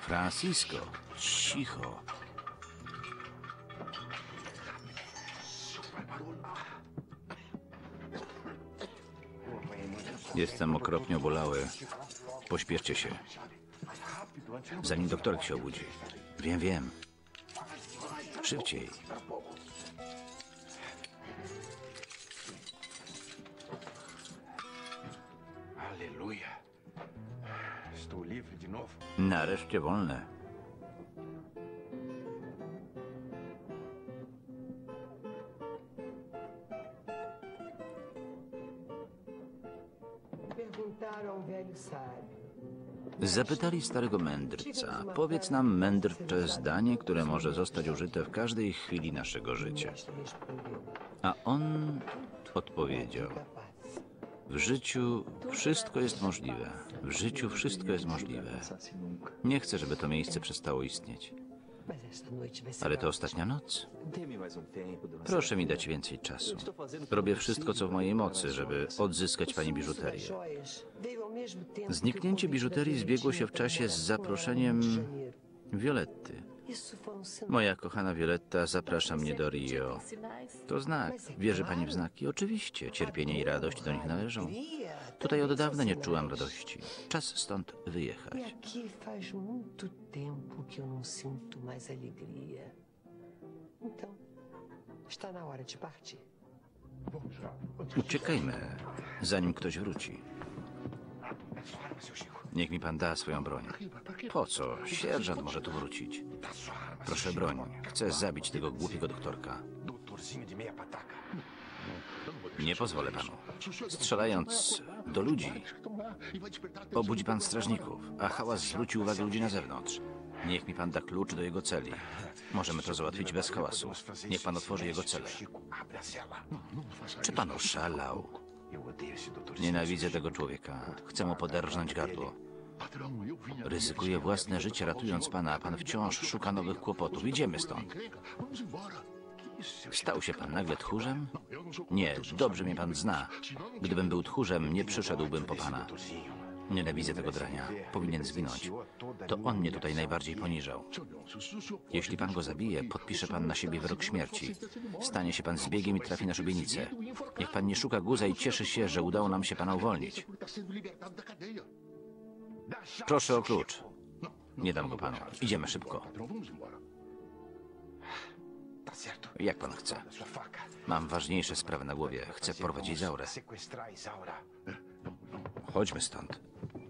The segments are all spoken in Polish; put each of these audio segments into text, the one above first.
Francisco, cicho. Jestem okropnie obolały. Pośpieszcie się. Zanim doktorek się obudzi. Wiem. Szybciej. Aleluja. Estou livre de novo. Nareszcie wolne. Zapytali starego mędrca. Powiedz nam, mędrcze, zdanie, które może zostać użyte w każdej chwili naszego życia. A on odpowiedział. W życiu wszystko jest możliwe. W życiu wszystko jest możliwe. Nie chcę, żeby to miejsce przestało istnieć. Ale to ostatnia noc. Proszę mi dać więcej czasu. Robię wszystko, co w mojej mocy, żeby odzyskać pani biżuterię. Zniknięcie biżuterii zbiegło się w czasie z zaproszeniem Violetty. Moja kochana Violetta zaprasza mnie do Rio. To znak. Wierzy pani w znaki? Oczywiście. Cierpienie i radość do nich należą. Tutaj od dawna nie czułam radości. Czas stąd wyjechać. Aqui faz muito tempo que eu não sinto mais alegria. Então, está na hora de partir. Uciekajmy, zanim ktoś wróci. Niech mi pan da swoją broń. Po co? Sierżant może tu wrócić. Proszę broń. Chcę zabić tego głupiego doktorka. Nie pozwolę panu. Strzelając do ludzi, obudzi pan strażników, a hałas zwróci uwagę ludzi na zewnątrz. Niech mi pan da klucz do jego celi. Możemy to załatwić bez hałasu. Niech pan otworzy jego celę. Czy pan oszalał? Nienawidzę tego człowieka. Chcę mu poderżnąć gardło. Ryzykuję własne życie, ratując pana, a pan wciąż szuka nowych kłopotów. Idziemy stąd. Stał się pan nagle tchórzem? Nie, dobrze mnie pan zna. Gdybym był tchórzem, nie przyszedłbym po pana. Nienawidzę tego drania. Powinien zginąć. To on mnie tutaj najbardziej poniżał. Jeśli pan go zabije, podpisze pan na siebie wyrok śmierci. Stanie się pan zbiegiem i trafi na szubienicę. Niech pan nie szuka guza i cieszy się, że udało nam się pana uwolnić. Proszę o klucz. Nie dam go panu. Idziemy szybko. Jak pan chce. Mam ważniejsze sprawy na głowie. Chcę porwać Izaurę. Chodźmy stąd.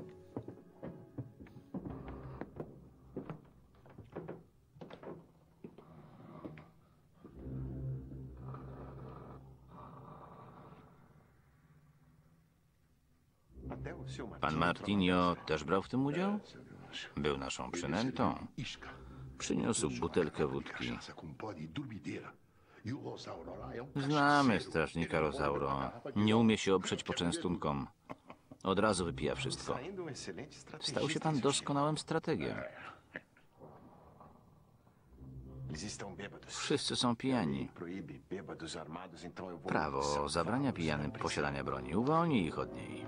Pan Martinho też brał w tym udział? Był naszą przynętą. Przyniósł butelkę wódki. Znamy strażnika Rosauro. Nie umie się oprzeć poczęstunkom. Od razu wypija wszystko. Stał się pan doskonałym strategiem. Wszyscy są pijani. Prawo zabrania pijanym posiadania broni. Uwolnij ich od niej.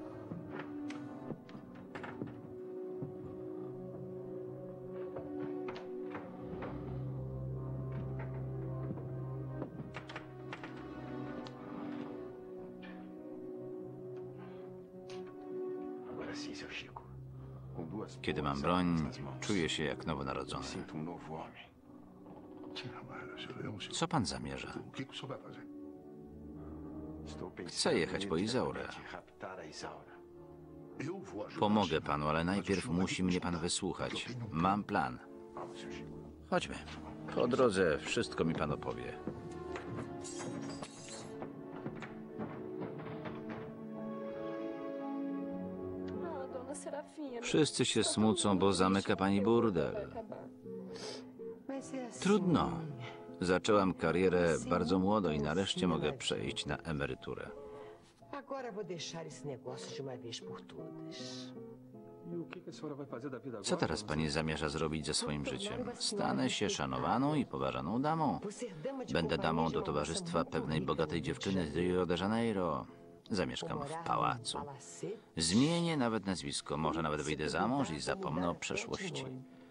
Kiedy mam broń, czuję się jak nowonarodzony. Co pan zamierza? Chcę jechać po Izaurę. Pomogę panu, ale najpierw musi mnie pan wysłuchać. Mam plan. Chodźmy. Po drodze wszystko mi pan opowie. Wszyscy się smucą, bo zamyka pani burdel. Trudno. Zaczęłam karierę bardzo młodo i nareszcie mogę przejść na emeryturę. Co teraz pani zamierza zrobić ze swoim życiem? Stanę się szanowaną i poważaną damą. Będę damą do towarzystwa pewnej bogatej dziewczyny z Rio de Janeiro. Zamieszkam w pałacu. Zmienię nawet nazwisko. Może nawet wyjdę za mąż i zapomnę o przeszłości.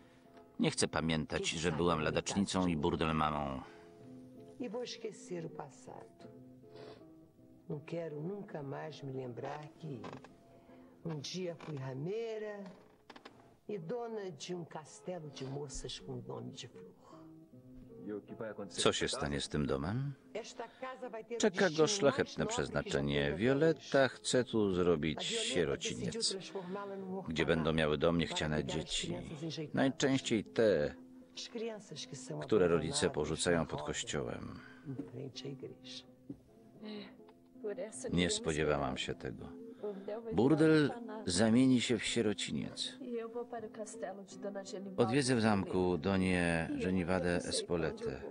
Nie chcę pamiętać, że byłam ladacznicą i burdelmamą. E vou esquecer o passado. Não quero nunca mais me lembrar que dia fui rameira e dona de castelo de moças com nome de flor. Co się stanie z tym domem? Esta casa vai ter Czeka destino go mais szlachetne nobre przeznaczenie. que já Violetta chce tu zrobić A Violeta sierociniec, decidiu transformá-la num orfanato gdzie będą miały dom para niechciane cuidar das dzieci. crianças enjeitadas. Najczęściej te, As crianças que são które rodzice abandonadas porzucają na pod roda kościołem. em frente à igreja. Nie spodziewałam się tego. Burdel zamieni się w sierociniec. Odwiedzę w zamku Donię Genivadę Espolete.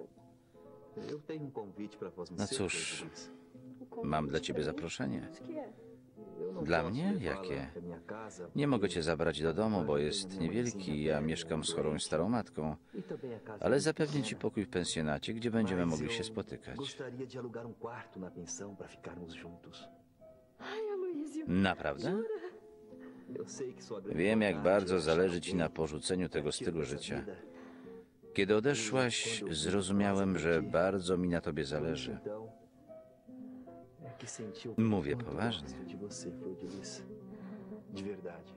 No cóż, mam dla ciebie zaproszenie. Dla mnie? Jakie? Nie mogę cię zabrać do domu, bo jest niewielki i ja mieszkam z chorą starą matką, ale zapewnię ci pokój w pensjonacie, gdzie będziemy mogli się spotykać. Gostaria de alugar quarto na pensão para ficarmos juntos. Naprawdę? Eu sei que sua grande Wiem, jak vontade bardzo é zależy achar ci na alguém porzuceniu tego para stylu curtir essa życia. vida. Kiedy odeszłaś, zrozumiałem, że bardzo mi na tobie zależy. Então, é que senti o Mówię quanto poważnie. gosto de você, Flor de Lis. De verdade.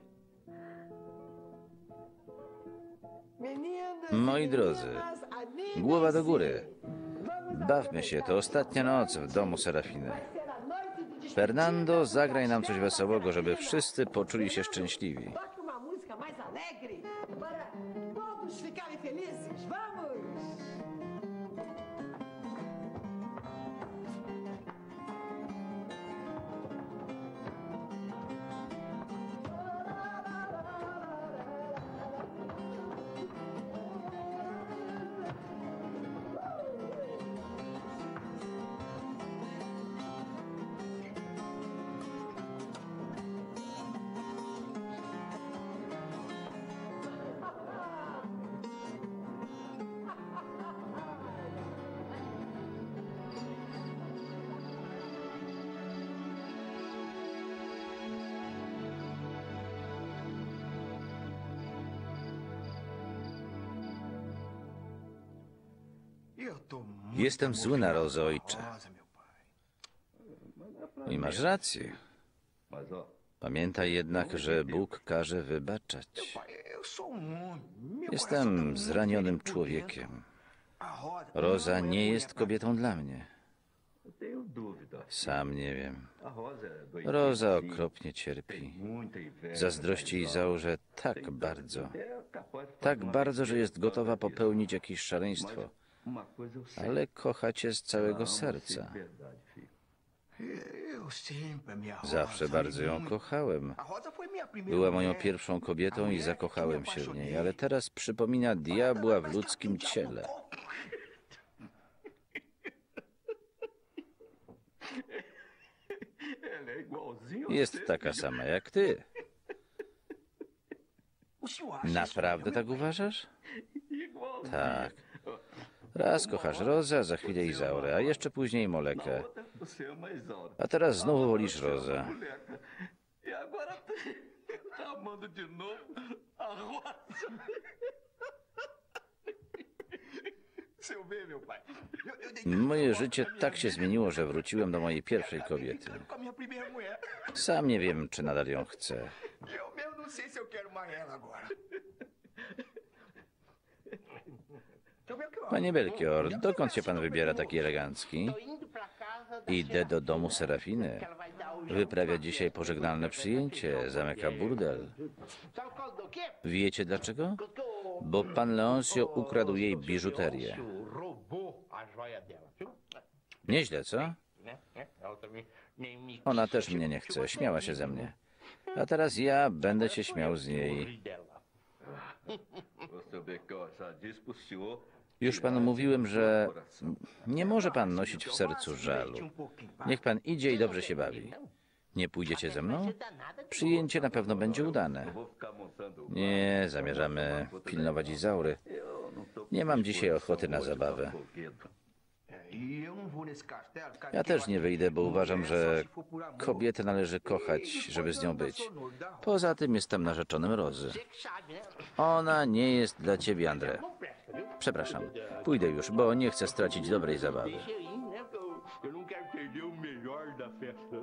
Meninas, Moi drodzy, meninas, animem-se. głowa do góry. Vamos Bawmy się, to ostatnia noc w domu Serafiny. Vai ser a noite de despedida Fernando, do zagraj nam coś castelo wesołego, żeby Serafina. wszyscy poczuli się szczęśliwi. Toque uma música mais alegre para todos ficarem felizes. Vamos! Eu tô muito Jestem zły na emocionado Rozę, com a ojcze. Rosa, meu pai. I masz rację. Pamiętaj jednak, że Bóg każe wybaczać. Pai, eu sou um homem. Meu Jestem coração tá muito zranionym ferido por człowiekiem. dentro. A Rosa Roza não é nie mulher jest pra kobietą dla mnie. Tenho dúvida. Sam nie wiem. A Rosa é doidinha Roza assim, okropnie tem cierpi. muita inveja. Zazdrości jej mas, ó, Zaurze tak tem bardzo. é capaz de fazer Tak uma bardzo, że jest besteira gotowa da vida. popełnić jakieś szaleństwo. Uma coisa eu sei. Ale kocha cię z Ela całego ama você serca. de verdade, filho. Eu sempre me Rosa. Zawsze bardzo ją muito. kochałem. A Rosa foi minha primeira Była moją mulher. pierwszą kobietą i mulher que zakochałem me się w niej, apaixonei. ale teraz przypomina diabła w ludzkim ciele. Ela é igualzinha a Jest você, taka filho. sama jak ty. O senhor acha isso Naprawdę mesmo, tak meu pai? uważasz? Igualzinha. Tak. Raz kochasz Rozę, a za chwilę Izaurę, a jeszcze później Molekę. Na outra, você ama a Isaura. A teraz znowu wolisz Você ama a Rozę. Moleca. E agora tá amando de novo a Rosa. Se eu ver, meu pai. Eu dei Moje tanto życie amor pra tak minha się mulher. zmieniło, że wróciłem do mojej pierwszej Acabei kobiety. ficando com a minha primeira mulher. Sam nie wiem, czy nadal ją chcę. Eu mesmo não sei se eu quero mais ela agora. Deixa eu ver o que eu Panie Belchior, dokąd się pan wybiera taki elegancki? Idę do domu Serafiny. Wyprawia dzisiaj pożegnalne przyjęcie, zamyka burdel. Wiecie dlaczego? Bo pan Leoncio ukradł jej biżuterię. Roubou a joia dela, viu? Nieźle, co? Né? Ela também nem me Ona quis, też tipo, mnie nie tipo chce, assim, śmiała się ze mnie. A teraz ja będę się śmiał z niej. Morri dela. O seu Belchior já disse pro senhor. Już panu mówiłem, że nie może pan nosić w sercu Diverte żalu. um pouquinho, pai. Niech pan idzie i dobrze się bawi. Nie pójdziecie ze mną? Przyjęcie na pewno będzie udane. Vou ficar montando. Nie, zamierzamy pilnować Izaury. Eu não tô com Nie mam dzisiaj disposição ochoty na hoje pra zabawę. folguedo. E eu não vou nesse castelo, cara, Ja que też nie wyjdę, bo uważam, mulher że só se for por amor. kobietę należy kochać, żeby z nią być. Poza tym jestem narzeczonym Rozy. Você que sabe, né? Ona nie jest dla ciebie, André. Przepraszam. Pójdę już, bo nie chcę stracić dobrej zabawy. Deixa aí, né? Eu não quero perder o melhor da festa.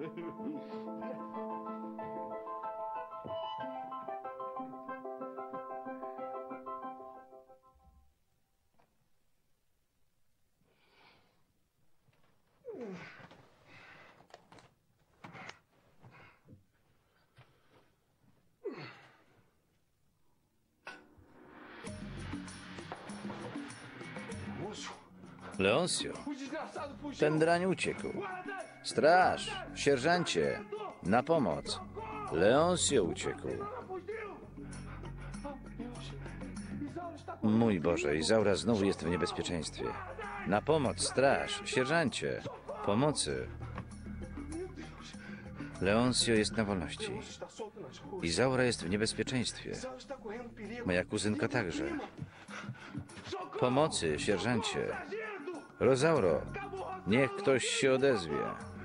Leoncio, ten drań uciekł. Straż, sierżancie, na pomoc. Leoncio uciekł. Mój Boże, Izaura znowu jest w niebezpieczeństwie. Na pomoc, straż, sierżancie, pomocy. Leoncio jest na wolności. Izaura jest w niebezpieczeństwie. Moja kuzynka także. Pomocy, sierżancie. Rosauro, niech ktoś się odezwie.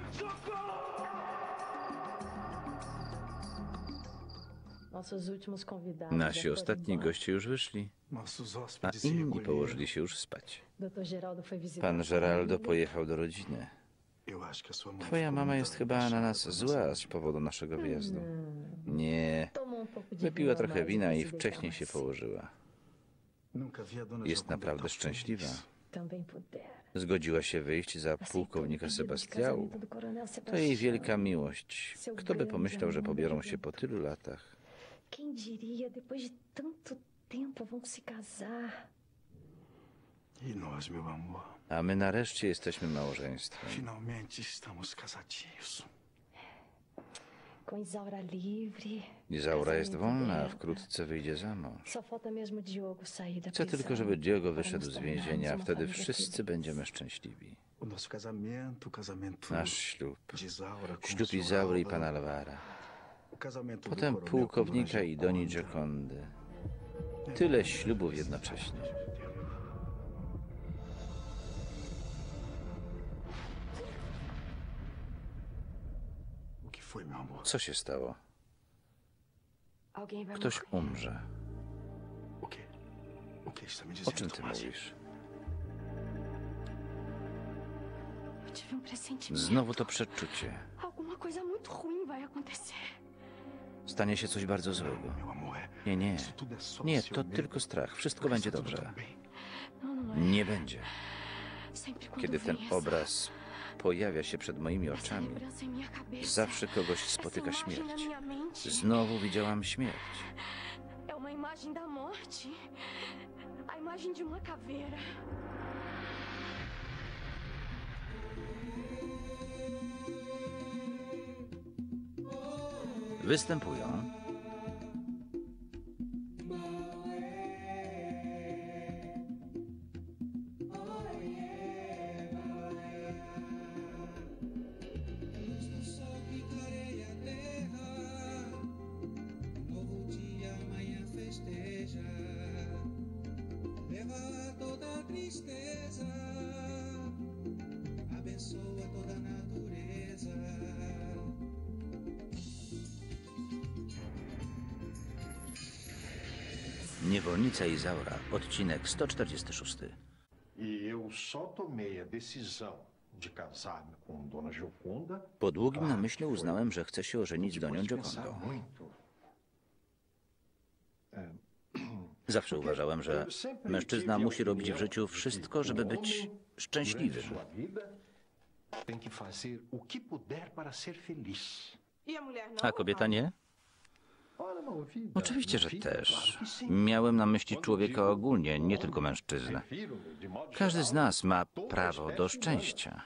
Nasi ostatni goście już wyszli, a inni położyli się już spać. Pan Geraldo pojechał do rodziny. Twoja mama jest chyba na nas zła z powodu naszego wyjazdu. Nie, wypiła trochę wina i wcześniej się położyła. Jest naprawdę szczęśliwa. Zgodziła się wyjść za pułkownika Sebastiału. To jej wielka miłość. Kto by pomyślał, że pobiorą się po tylu latach? Quem diria, depois de tanto tempo vão se casar. E nós, meu amor, A my nareszcie jesteśmy małżeństwem. finalmente estamos casadinhos. Com Isaura livre. Izaura jest casamento wolna, a dela. wkrótce wyjdzie za mąż. Só falta mesmo Diogo sair da Chcę prisão. tylko, żeby Diogo wyszedł para z nos więzienia, a tornarmos wtedy uma família wszyscy feliz. będziemy szczęśliwi. O nosso casamento, o casamento Nasz ślub. de Isaura com Ślub o senhor Izaury i Álvaro, pana Alvara. o casamento do Potem coronel pułkownika com Dona i Doni Gioconda. Giocondy. Tyle ślubów jednocześnie. O que foi, meu amor? Co się stało? Alguém vai Ktoś morrer. umrze. O que? O que está me O dizendo, czym ty Tomás? mówisz? Eu tive pressentimento. Znowu to przeczucie. Alguma coisa muito ruim vai acontecer. Stanie się coś bardzo złego. Meu amor, Nie, nie. isso tudo é só Nie, seu to medo. tylko strach. Wszystko będzie Está tudo dobrze. bem. Não, não é. Nie będzie. Sempre quando Kiedy ten vem essa- obraz pojawia się przed moimi essa oczami, lembrança em minha cabeça, zawsze kogoś essa spotyka imagem na śmierć. minha mente, Znowu widziałam śmierć. é uma imagem da morte. A imagem de uma caveira. Występują Novo dia amanhã festeja, leva toda a tristeza, abençoa toda a natureza. Niewolnica Izaura, odcinek 146. E eu só tomei a decisão de casar-me com Dona Gioconda. Po długim namyśle uznałem, że chcę się ożenić z Donią depois de pensar Giocondą. muito. Zawsze uważałem, że mężczyzna musi robić w życiu wszystko, żeby być Durante szczęśliwym. sua vida, tem que fazer o que puder para ser feliz. A kobieta nie? Ora, não, vida, Oczywiście, że vida, też. claro que sim. Miałem na myśli człowieka ogólnie, nie tylko mężczyznę. Refiro-me, de modo Każdy z geral, nas ma toda a prawo do espécie szczęścia.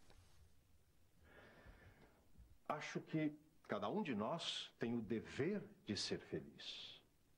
Acho que cada de nós tem o dever de ser feliz.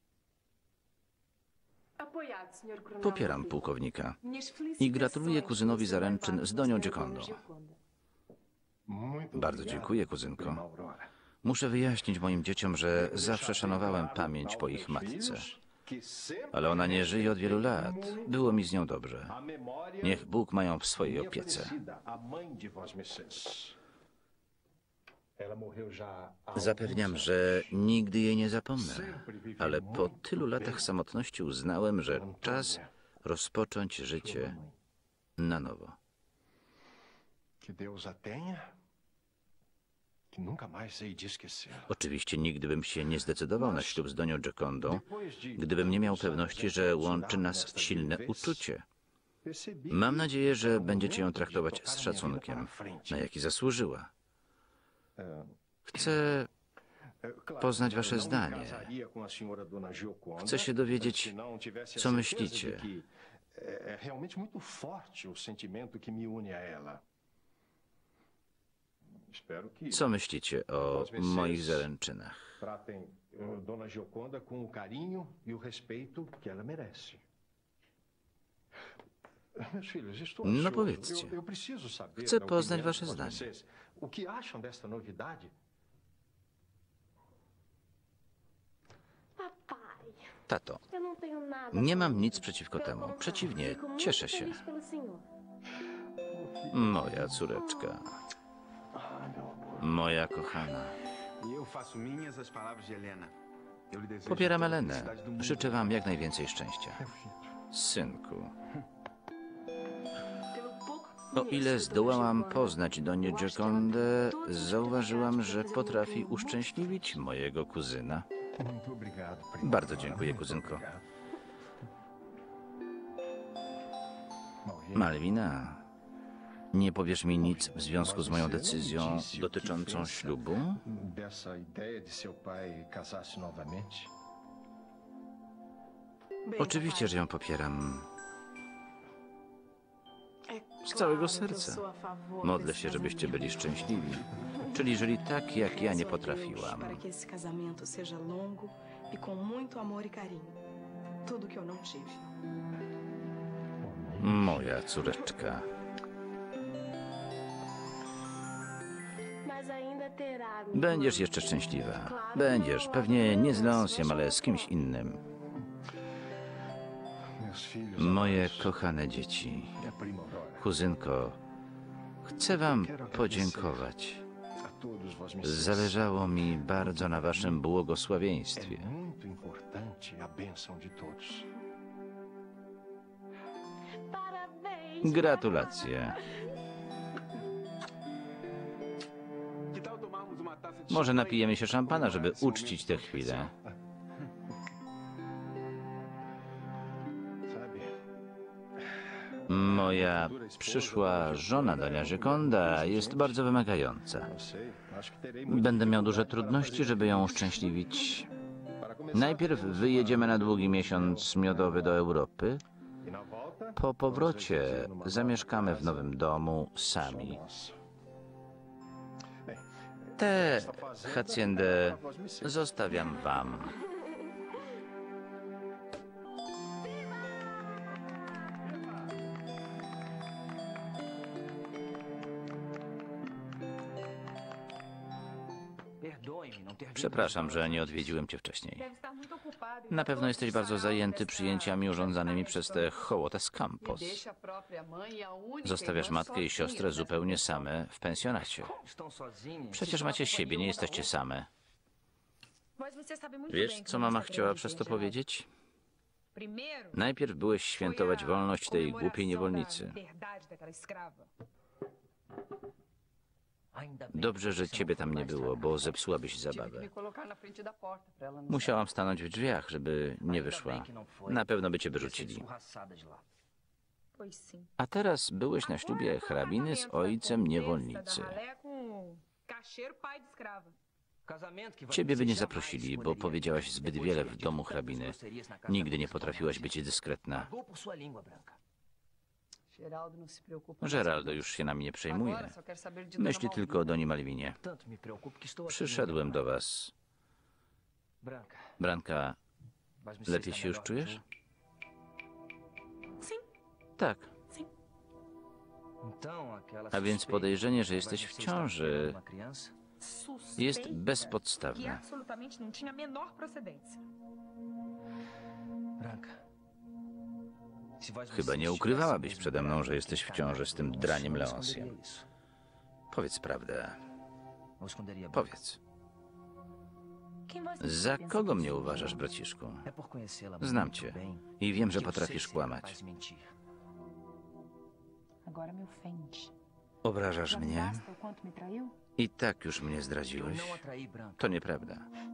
Popieram pułkownika i gratuluję kuzynowi zaręczyn z Donią Giocondą. Muito Bardzo obrigado, dziękuję, kuzynko. prima Aurora. Muszę wyjaśnić moim dzieciom, że zawsze szanowałem pamięć po ich matce. Ale ona nie żyje od wielu lat. Było mi z nią dobrze. Niech Bóg ma ją w swojej opiece. Zapewniam, że nigdy jej nie zapomnę, ale po tylu latach samotności uznałem, że czas rozpocząć życie na nowo. Que Deus a tenha, que nunca mais hei de esquecê-la. Oczywiście nigdy bym się nie zdecydował na ślub z Donią Giocondą, gdybym nie miał pewności, że łączy nas silne uczucie. Mam nadzieję, że będziecie ją traktować z szacunkiem, na jaki zasłużyła. Chcę poznać wasze zdanie. Chcę się dowiedzieć, co myślicie. É realmente muito forte o sentimento que me une a ela. Espero que Co myślicie o moich zaręczynach? tratem Dona Gioconda com o carinho e o respeito que ela merece. Meus filhos, estou No ansioso. powiedzcie. Eu preciso saber Chcę da poznać opinião wasze de zdanie. vocês. O que acham desta novidade? Papai, Tato, eu não tenho nada. nie contra. mam nic przeciwko Pelo temu. contrário, Przeciwnie, fico muito cieszę się. feliz pelo senhor. Moja córeczka. Moja kochana. E eu faço minhas as palavras de Helena. Eu lhe desejo Popieram toda a Elenę. felicidade do mundo. Życzę wam jak najwięcej szczęścia. Synku, o ile zdołałam poznać Donię Giocondę, zauważyłam, że potrafi uszczęśliwić mojego kuzyna. Muito obrigado, primo. Bardzo dziękuję, kuzynko. Malwina, nie powiesz mi nic w związku z moją decyzją dotyczącą ślubu? Dessa ideia de seu pai casar-se novamente? Oczywiście, że ją popieram. Z całego serca. Modlę się, żebyście byli szczęśliwi. Czyli żyli tak, jak ja nie potrafiłam. Para que esse casamento seja longo e com muito amor e carinho. Tudo que eu não tive. Moja córeczka. Mas ainda terá. Będziesz jeszcze szczęśliwa. Będziesz. Pewnie nie z Leonsiem, ale z kimś innym. Meus filhos, Moje kochane dzieci. minha prima Aurora, Kuzynko, chcę wam podziękować. a todos vós me Zależało mi bardzo na waszym błogosławieństwie. É muito importante a bênção de todos. Parabéns. Gratulacje. Que tal tomarmos uma taça de Może champanhe? napijemy się szampana, żeby uczcić tę chwilę. Sabe, Moja przyszła żona Donia Gioconda jest bardzo wymagająca. não sei, acho que terei muito Będę miał duże trudności, żeby ją uszczęśliwić. para começar. Najpierw wyjedziemy na długi miesiąc miodowy do Europy. E na volta, Po powrocie zamieszkamy w nowym domu sami. nossa. Tę haciendę zostawiam wam. Przepraszam, że nie odwiedziłem cię wcześniej. Na pewno jesteś bardzo zajęty przyjęciami urządzanymi przez te Hołotes Campos. Zostawiasz matkę i siostrę zupełnie same w pensjonacie. Przecież macie siebie, nie jesteście same. Wiesz, co mama chciała przez to powiedzieć? Najpierw byłeś świętować wolność tej głupiej niewolnicy. Dobrze, że ciebie tam nie było, bo zepsułabyś zabawę. Musiałam stanąć w drzwiach, żeby nie wyszła. Na pewno by cię wyrzucili. A teraz byłeś na ślubie hrabiny z ojcem niewolnicy. Ciebie by nie zaprosili, bo powiedziałaś zbyt wiele w domu hrabiny. Nigdy nie potrafiłaś być dyskretna. Geraldo już się nami nie przejmuje. Myśli tylko o Doni Malwinie. Przyszedłem do was. Branka, lepiej się już czujesz? Tak. A więc podejrzenie, że jesteś w ciąży, jest bezpodstawne. Chyba nie ukrywałabyś przede mną, że jesteś w ciąży z tym draniem Leonsiem. Powiedz prawdę. Powiedz. Za kogo mnie uważasz, braciszku? Znam cię i wiem, że potrafisz kłamać. Obrażasz mnie? I tak już mnie zdradziłeś. To nieprawda.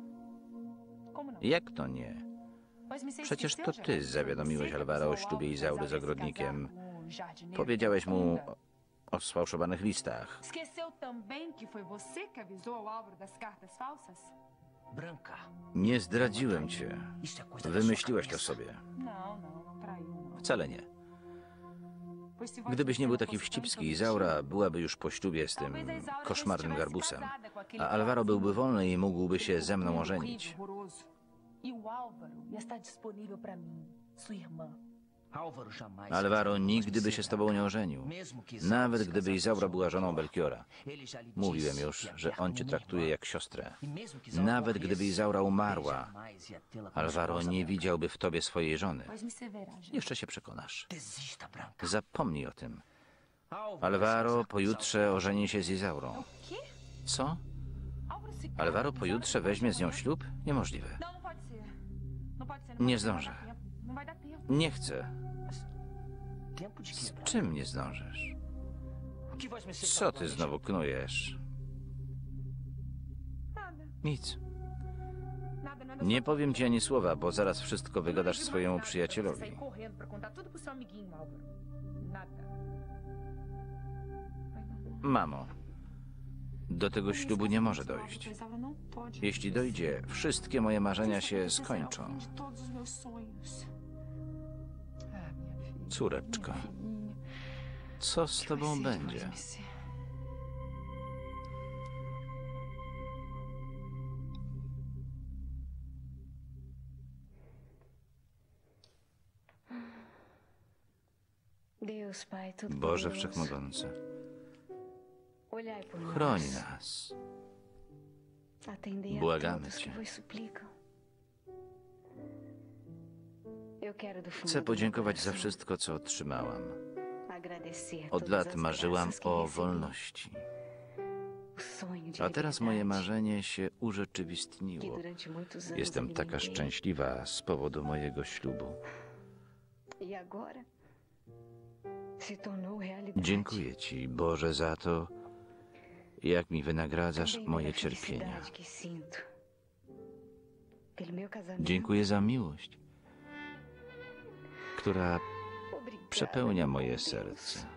Jak to nie? Przecież to ty zawiadomiłeś Alvara o ślubie Izaury z ogrodnikiem. Powiedziałeś mu o sfałszowanych listach. Nie zdradziłem cię. Wymyśliłaś to sobie. Wcale nie. Gdybyś nie był taki wścibski, Izaura byłaby już po ślubie z tym koszmarnym garbusem, a Alvaro byłby wolny i mógłby się ze mną ożenić. Alvaro nigdy by się z tobą nie ożenił, nawet gdyby Izaura była żoną Belchiora. Mówiłem już, że on cię traktuje jak siostrę. Nawet gdyby Izaura umarła, Alvaro nie widziałby w tobie swojej żony. Jeszcze się przekonasz. Zapomnij o tym. Alvaro pojutrze ożeni się z Izaurą. Co? Alvaro pojutrze weźmie z nią ślub? Niemożliwe. Nie zdążę. Nie chcę. Z czym nie zdążysz? Co ty znowu knujesz? Nic. Nie powiem ci ani słowa, bo zaraz wszystko wygadasz swojemu przyjacielowi. Mamo, do tego ślubu nie może dojść. Jeśli dojdzie, wszystkie moje marzenia się skończą. Córeczko, co z tobą będzie? Boże Wszechmogący, chroń nas. Błagamy Cię. Chcę podziękować za wszystko, co otrzymałam. Od lat marzyłam o wolności. A teraz moje marzenie się urzeczywistniło. Jestem taka szczęśliwa z powodu mojego ślubu. Dziękuję Ci, Boże, za to, jak mi wynagradzasz moje cierpienia. Dziękuję za miłość, która przepełnia moje serce.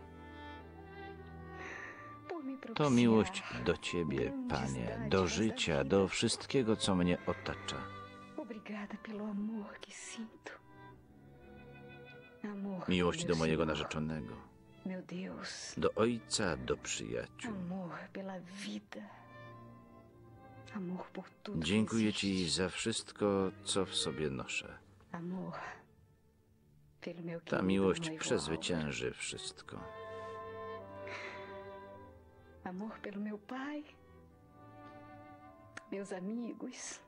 To miłość do Ciebie, Panie, do życia, do wszystkiego, co mnie otacza. Miłość do mojego narzeczonego, do ojca, do przyjaciół. Dziękuję Ci za wszystko, co w sobie noszę. Ta miłość przezwycięży wszystko. Amor pelo meu pai, meus amigos.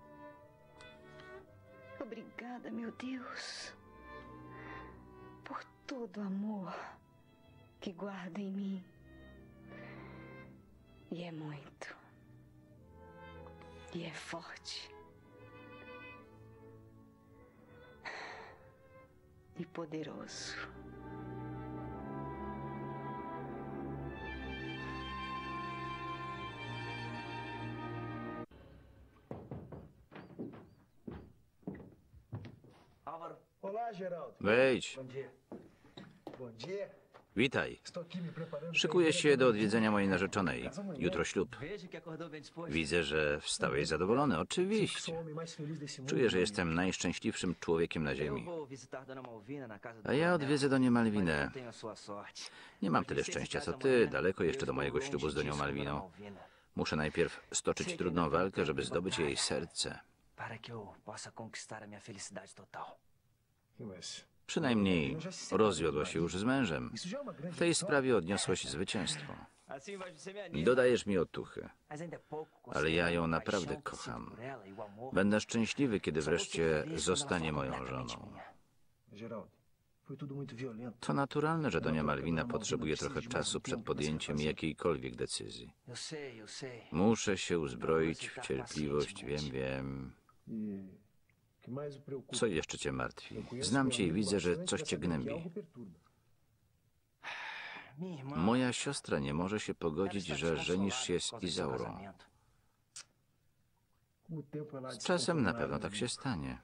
Obrigada, meu Deus, por todo o amor que guarda em mim. E é muito. E é forte. E poderoso. Wejdź. Witaj. Szykuję się do odwiedzenia mojej narzeczonej. Jutro ślub. Widzę, że wstałeś zadowolony. Oczywiście. Czuję, że jestem najszczęśliwszym człowiekiem na ziemi. A ja odwiedzę Donię Malwinę. Nie mam tyle szczęścia co ty. Daleko jeszcze do mojego ślubu z Donią Malwiną. Muszę najpierw stoczyć trudną walkę, żeby zdobyć jej serce. Przynajmniej rozwiodła się już z mężem. W tej sprawie odniosłaś zwycięstwo. Dodajesz mi otuchy. Ale ja ją naprawdę kocham. Będę szczęśliwy, kiedy wreszcie zostanie moją żoną. To naturalne, że Donia Malwina potrzebuje trochę czasu przed podjęciem jakiejkolwiek decyzji. Muszę się uzbroić w cierpliwość, wiem. Co jeszcze cię martwi? Znam cię i widzę, że coś cię gnębi. Moja siostra nie może się pogodzić, że żenisz się z Izaurą. Z czasem na pewno tak się stanie.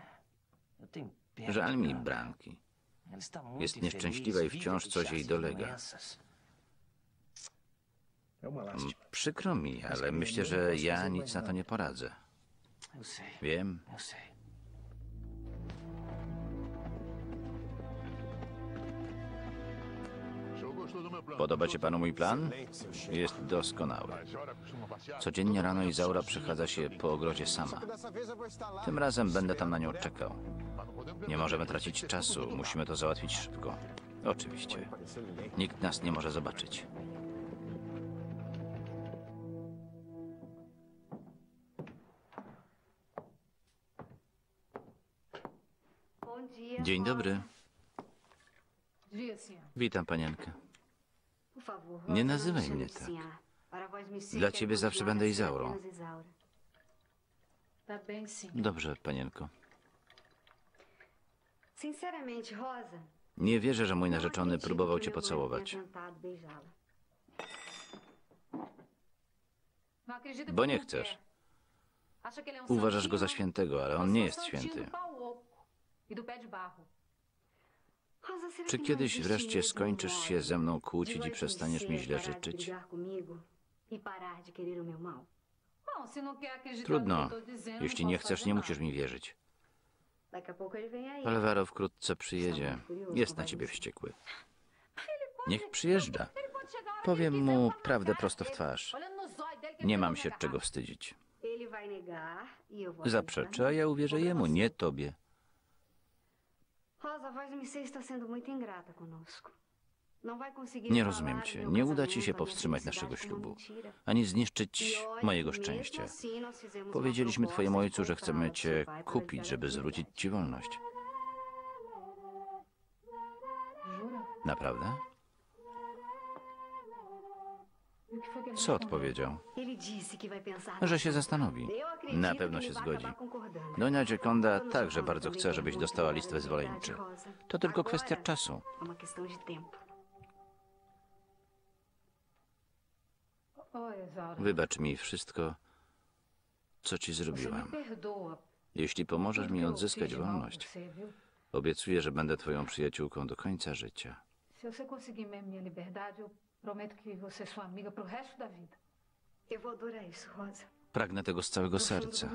Żal mi Branki. Jest nieszczęśliwa i wciąż coś jej dolega. Przykro mi, ale myślę, że ja nic na to nie poradzę. Wiem. Podoba się panu mój plan? Jest doskonały. Codziennie rano Izaura przechadza się po ogrodzie sama. Tym razem będę tam na nią czekał. Nie możemy tracić czasu, musimy to załatwić szybko. Oczywiście. Nikt nas nie może zobaczyć. Dzień dobry. Witam panienkę. Nie nazywaj mnie tak. Dla ciebie zawsze będę Izaurą. Dobrze, panienko. Nie wierzę, że mój narzeczony próbował cię pocałować. Bo nie chcesz. Uważasz go za świętego, ale on nie jest święty. Czy kiedyś wreszcie skończysz się ze mną kłócić i przestaniesz mi źle życzyć? Trudno. Jeśli nie chcesz, nie musisz mi wierzyć. Alvaro wkrótce przyjedzie. Jest na ciebie wściekły. Niech przyjeżdża. Powiem mu prawdę prosto w twarz. Nie mam się czego wstydzić. Zaprzeczy, a ja uwierzę jemu, nie tobie. Nie rozumiem cię. Nie uda ci się powstrzymać naszego ślubu, ani zniszczyć mojego szczęścia. Powiedzieliśmy twojemu ojcu, że chcemy cię kupić, żeby zwrócić ci wolność. Naprawdę? Co odpowiedział? Że się zastanowi. Na pewno się zgodzi. Donia Gioconda także bardzo chce, żebyś dostała list wyzwoleńczy. To tylko kwestia czasu. Wybacz mi wszystko, co ci zrobiłam. Jeśli pomożesz mi odzyskać wolność, obiecuję, że będę twoją przyjaciółką do końca życia. Pragnę tego z całego serca.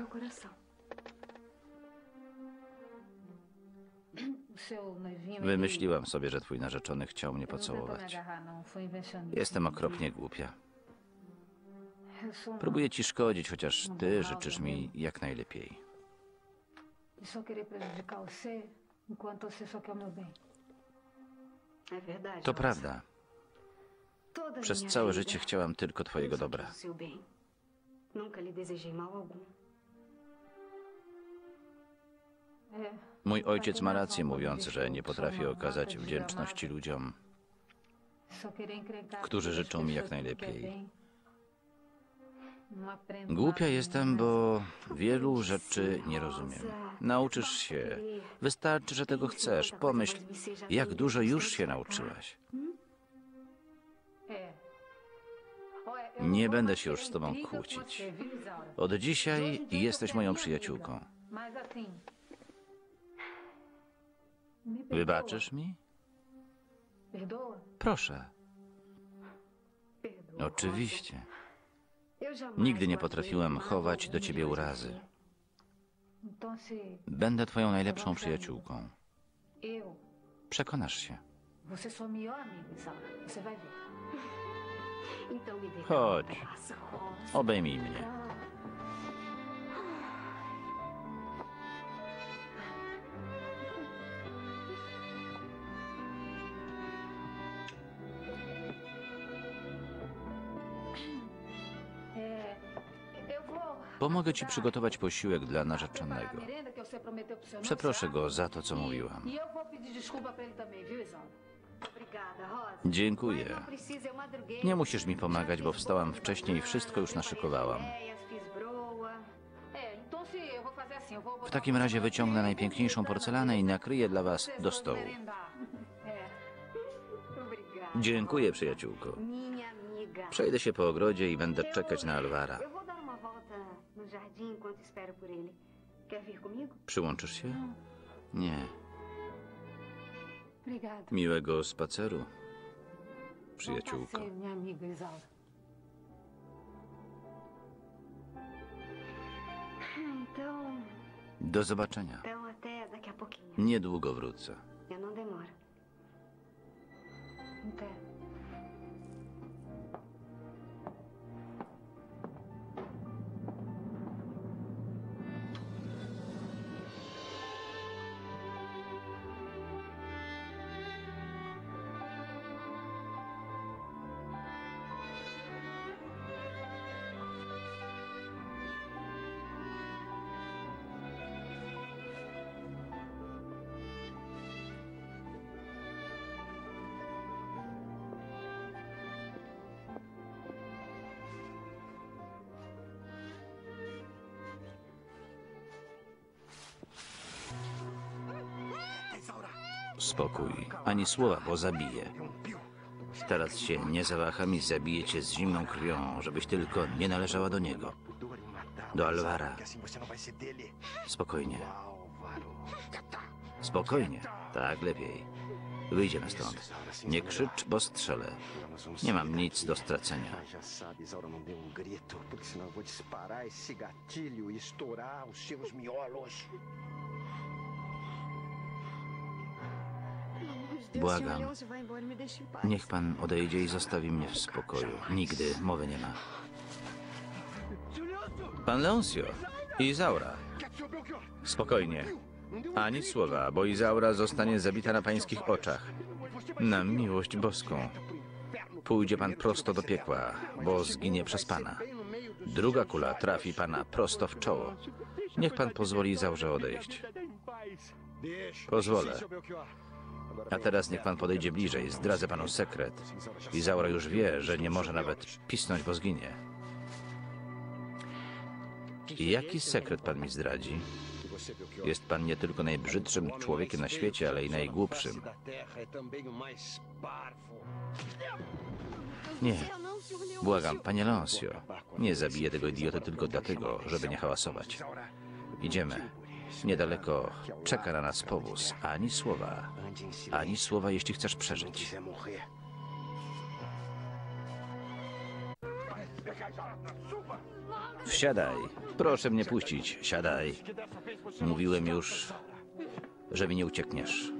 Wymyśliłam sobie, że twój narzeczony chciał mnie pocałować. Jestem okropnie głupia. Próbuję ci szkodzić, chociaż ty życzysz mi jak najlepiej. To prawda. Przez całe życie chciałam tylko twojego dobra. Mój ojciec ma rację, mówiąc, że nie potrafię okazać wdzięczności ludziom, którzy życzą mi jak najlepiej. Głupia jestem, bo wielu rzeczy nie rozumiem. Nauczysz się. Wystarczy, że tego chcesz. Pomyśl, jak dużo już się nauczyłaś. Nie będę się już z tobą kłócić. Od dzisiaj jesteś moją przyjaciółką. Wybaczysz mi? Proszę. Oczywiście. Nigdy nie potrafiłem chować do ciebie urazy. Będę twoją najlepszą przyjaciółką. Przekonasz się. Chodź. Obejmij mnie. Pomogę ci przygotować posiłek dla narzeczonego. Przeproszę go za to, co mówiłam. pedir desculpa pra ele também, viu, Isaura? Obrigada, Rosa. Dziękuję. Não precisa, eu madruguei. Nie musisz mi pomagać, bo wstałam wcześniej i wszystko już naszykowałam. Fiz broa. Então se eu vou fazer assim, eu vou W takim razie wyciągnę najpiękniejszą porcelanę i nakryję dla was do stołu. Obrigada. Dziękuję, przyjaciółko. Minha amiga. Przejdę się po ogrodzie i będę czekać na Alvara. Eu vou dar uma volta no jardim enquanto espero por ele. Quer vir comigo? Przyłączysz się? Nie. Obrigada. Miłego spaceru, Bom przyjaciółko. passeio, minha amiga Isaura. Então, Do zobaczenia. então até daqui a pouquinho. Niedługo wrócę. Eu não demoro. Até. Spokój. Ani słowa, bo zabiję. Teraz się nie zawaham i zabiję cię z zimną krwią, żebyś tylko nie należała do niego. Do Alvara. Spokojnie. Spokojnie. Tak, lepiej. Wyjdziemy stąd. Nie krzycz, bo strzelę. Nie mam nic do stracenia. Já sabe, Isaura, não dê grito, porque senão eu vou disparar esse gatilho e estourar os seus miolos. Błagam. Niech pan odejdzie i zostawi mnie w spokoju. Nigdy mowy nie ma. Pan Leoncio. Isaura. Spokojnie. Ani słowa, bo Isaura zostanie zabita na pańskich oczach. Na miłość boską. Pójdzie pan prosto do piekła, bo zginie przez pana. Druga kula trafi pana prosto w czoło. Niech pan pozwoli Isaurze odejść. Pozwolę. A teraz niech pan podejdzie bliżej. Zdradzę panu sekret. Isaura już wie, że nie może nawet pisnąć, bo zginie. I jaki sekret pan mi zdradzi? Jest pan nie tylko najbrzydszym człowiekiem na świecie, ale i najgłupszym. Nie. Błagam, panie Leoncio. Nie zabiję tego idioty tylko dlatego, żeby nie hałasować. Idziemy. Niedaleko czeka na nas powóz. Ani słowa, jeśli chcesz przeżyć. Wsiadaj. Proszę mnie puścić. Siadaj. Mówiłem już, że mi nie uciekniesz.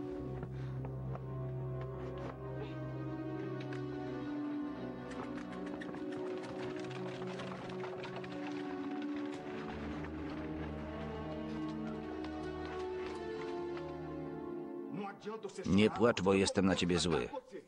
Nie płacz, bo jestem na ciebie zły.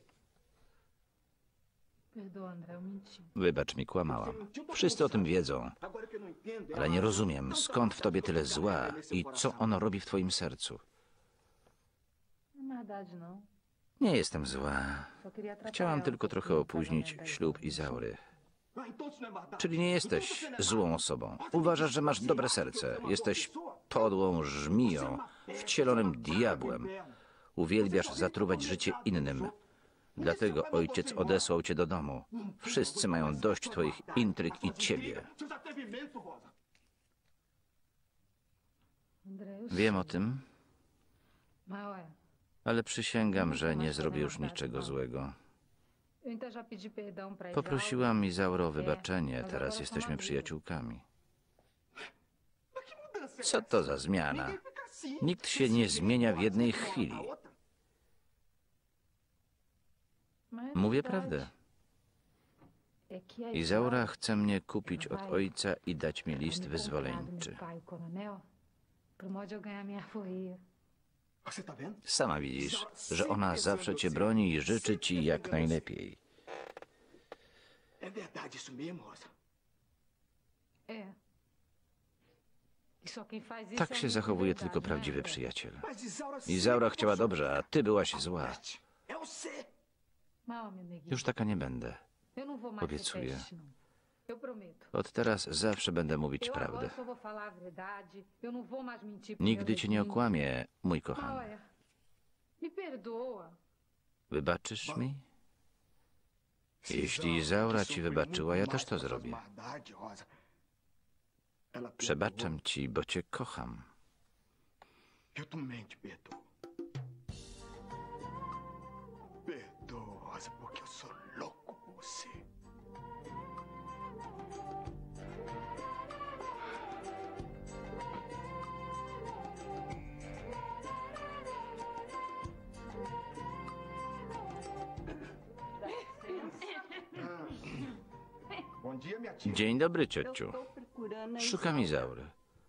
Perdoa, André, eu menti. Wybacz mi, kłamałam. Wszyscy o tym wiedzą. Ale nie rozumiem, skąd w tobie tyle zła i co ono robi w twoim sercu. Não é verdade, não. Nie jestem zła. Só queria atrapalhar Chciałam tylko trochę opóźnić ślub Izaury. Czyli nie jesteś złą osobą. Uważasz, że masz dobre serce. Jesteś podłą żmiją, wcielonym diabłem. Uwielbiasz zatruwać życie innym. Dlatego ojciec odesłał cię do domu. Wszyscy mają dość twoich intryg i ciebie. André, eu Wiem o tym, Mas, olha, ale przysięgam, że nie zrobię już niczego złego. eu então já pedi perdão pra Isaura. Poprosiłam Isaurę o wybaczenie, teraz jesteśmy przyjaciółkami. Co to za zmiana? Nikt się nie zmienia w jednej chwili. Mas é Mówię verdade. prawdę. É que a Isaura chce mnie kupić od ojca i dać mi list me wyzwoleńczy. meu pai, o coronel, pro modo de eu ganhar minha alforria. Sama widzisz, że ona zawsze cię broni i życzy ci jak najlepiej. É verdade isso mesmo, Rosa? É. Tak się zachowuje tylko prawdziwy przyjaciel. Izaura chciała dobrze, a ty byłaś zła. Już taka nie będę. Obiecuję. Od teraz zawsze będę mówić prawdę. Nigdy cię nie okłamię, mój kochany. Wybaczysz mi? Jeśli Izaura ci wybaczyła, ja też to zrobię. Przebaczam ci, bo cię kocham. Eu também te perdoo. Perdoa, porque eu sou louco por você. Bom dia, minha tia. Dzień dobry, ciociu. Szukam Izaury.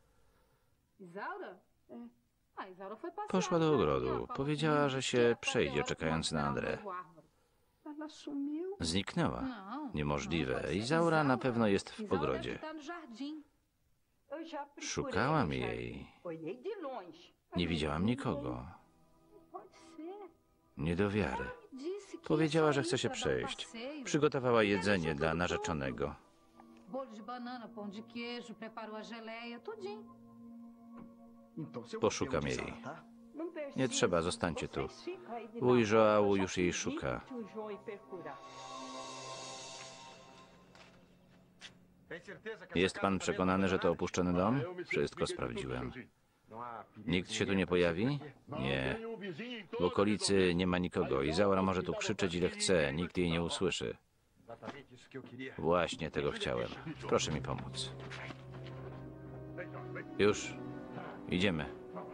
Poszła do ogrodu. Powiedziała, że się przejdzie, czekając na André. Zniknęła. Niemożliwe. Izaura na pewno jest w ogrodzie. Szukałam jej. Nie widziałam nikogo. Nie do wiary. Powiedziała, że chce się przejść. Przygotowała jedzenie dla narzeczonego. Poszukam jej. Nie trzeba, zostańcie tu. Wuj João już jej szuka. Jest pan przekonany, że to opuszczony dom? Wszystko sprawdziłem. Nikt się tu nie pojawi? Nie. W okolicy nie ma nikogo. Izaura może tu krzyczeć ile chce. Nikt jej nie usłyszy. Właśnie tego chciałem. Proszę mi pomóc. Już. Idziemy.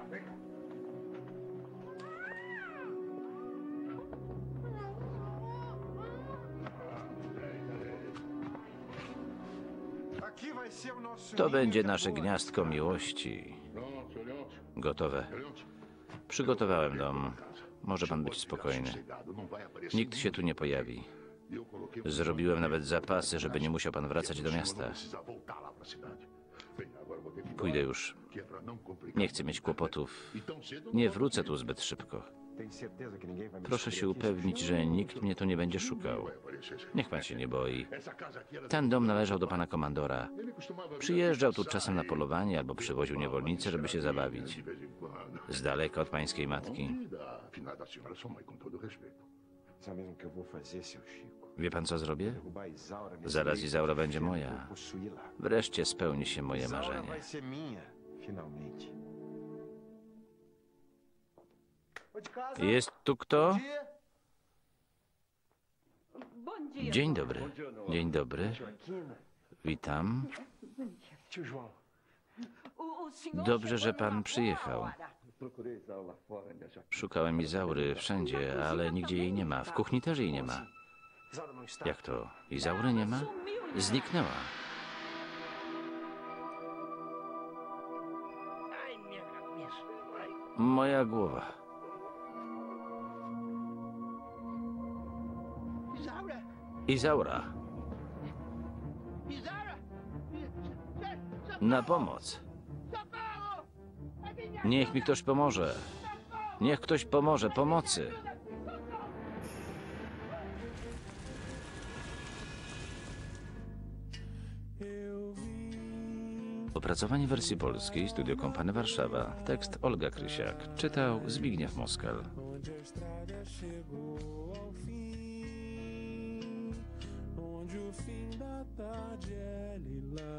To będzie nasze gniazdko miłości. Gotowe. Przygotowałem dom. Może pan być spokojny. Nikt się tu nie pojawi. Zrobiłem nawet zapasy, żeby nie musiał pan wracać do miasta. Pójdę już. Nie chcę mieć kłopotów. Nie wrócę tu zbyt szybko. Proszę się upewnić, że nikt mnie tu nie będzie szukał. Niech pan się nie boi. Ten dom należał do pana komandora. Przyjeżdżał tu czasem na polowanie albo przywoził niewolnice, żeby się zabawić. Z daleka od pańskiej matki. Wie pan, co zrobię? Zaraz Izaura będzie moja. Wreszcie spełni się moje marzenie. Jest tu kto? Dzień dobry. Dzień dobry. Witam. Dobrze, że pan przyjechał. Szukałem Izaury wszędzie, ale nigdzie jej nie ma. W kuchni też jej nie ma. Jak to? Izaury nie ma? Zniknęła. Moja głowa. Izaura. Na pomoc. Niech mi ktoś pomoże. Niech ktoś pomoże. Pomocy. Opracowanie wersji polskiej, Studio Kompany Warszawa. Tekst Olga Krysiak. Czytał Zbigniew Moskal. Onde o fim da tarde é lilás.